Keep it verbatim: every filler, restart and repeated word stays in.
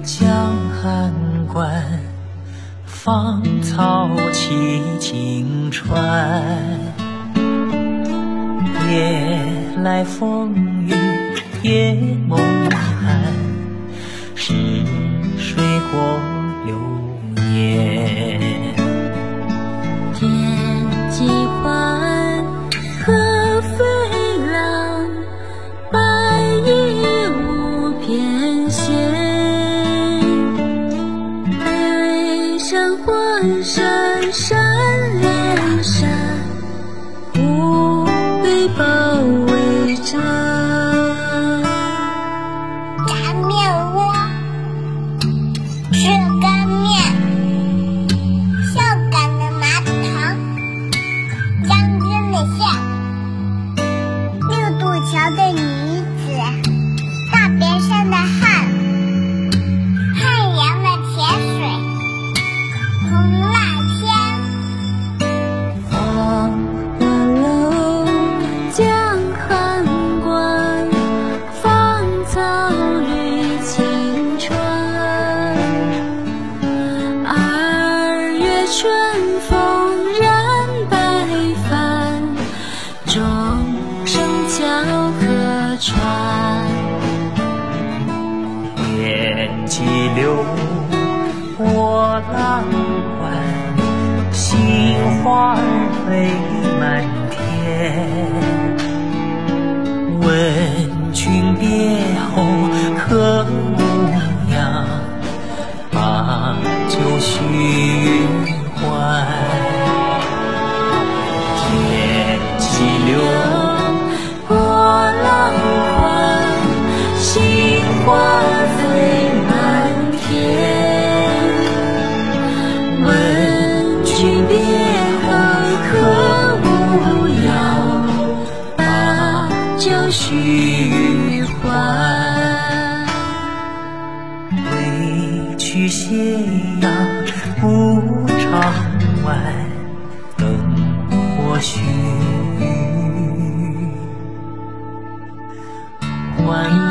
江汉关，芳草萋萋川。夜来风雨夜梦寒，逝水或流年。 天际欢，鹤飞浪，白衣无边线。北山环山山连山，湖北包围着。 擀面窝，吃干面，孝感的麻糖，将军的象，六渡桥的女子，大别山的汉，汉阳的甜水，红辣天。 花花楼，江汉关，芳草绿青川。二月春风染白帆，钟声敲客船。 天际流，波浪宽，杏花飞满天。问君别后可无恙？把酒须还。天际流， 波浪宽，杏花飞满天。问君别后可无恙？把酒须还。 归去斜阳不长晚，灯火须。还